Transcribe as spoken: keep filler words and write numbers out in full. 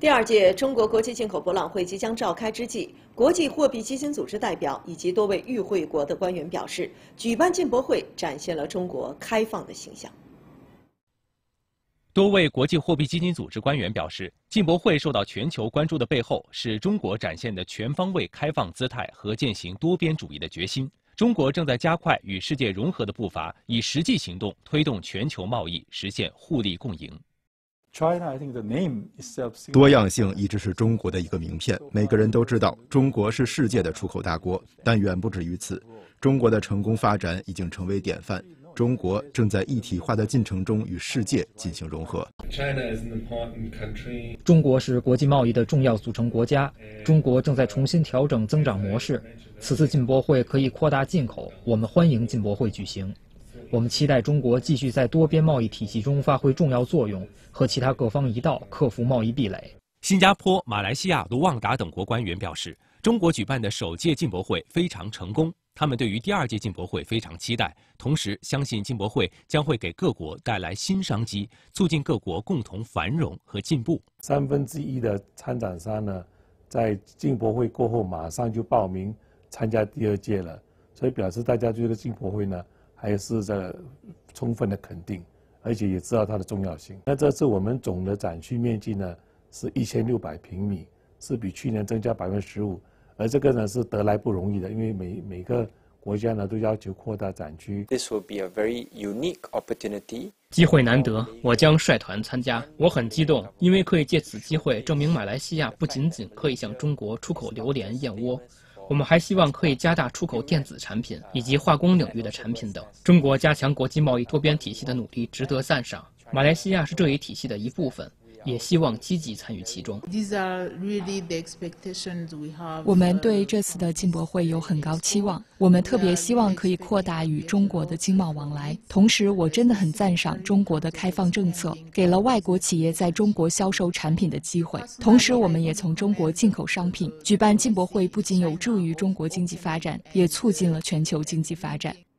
第二届中国国际进口博览会即将召开之际，国际货币基金组织代表以及多位与会国的官员表示，举办进博会展现了中国开放的形象。 多位国际货币基金组织官员表示，进博会受到全球关注的背后，是中国展现的全方位开放姿态和践行多边主义的决心。中国正在加快与世界融合的步伐，以实际行动推动全球贸易实现互利共赢。 多样性一直是中国的一个名片，每个人都知道中国是世界的出口大国，但远不止于此。中国的成功发展已经成为典范，中国正在一体化的进程中与世界进行融合。 中国是国际贸易的重要组成国家，中国正在重新调整增长模式。此次进博会可以扩大进口，我们欢迎进博会举行。我们期待中国继续在多边贸易体系中发挥重要作用，和其他各方一道克服贸易壁垒。 新加坡、马来西亚、卢旺达等国官员表示，中国举办的首届进博会非常成功，他们对于第二届进博会非常期待，同时相信进博会将会给各国带来新商机，促进各国共同繁荣和进步。 三分之一的参展商呢，在进博会过后马上就报名参加第二届了，所以表示大家对这个进博会呢还是在充分的肯定，而且也知道它的重要性。那这次我们总的展区面积呢是一千六百平米，是比去年增加百分之十五，而这个呢是得来不容易的，因为每每个国家呢都要求扩大展区。 This will be a very unique opportunity. 机会难得，我将率团参加。我很激动，因为可以借此机会证明马来西亚不仅仅可以向中国出口榴莲、燕窝。我们还希望可以加大出口电子产品以及化工领域的产品等。中国加强国际贸易多边体系的努力值得赞赏，马来西亚是这一体系的一部分，也希望积极参与其中。 我们对这次的进博会有很高期望，我们特别希望可以扩大与中国的经贸往来。同时，我真的很赞赏中国的开放政策，给了外国企业在中国销售产品的机会。同时，我们也从中国进口商品。举办进博会不仅有助于中国经济发展，也促进了全球经济发展。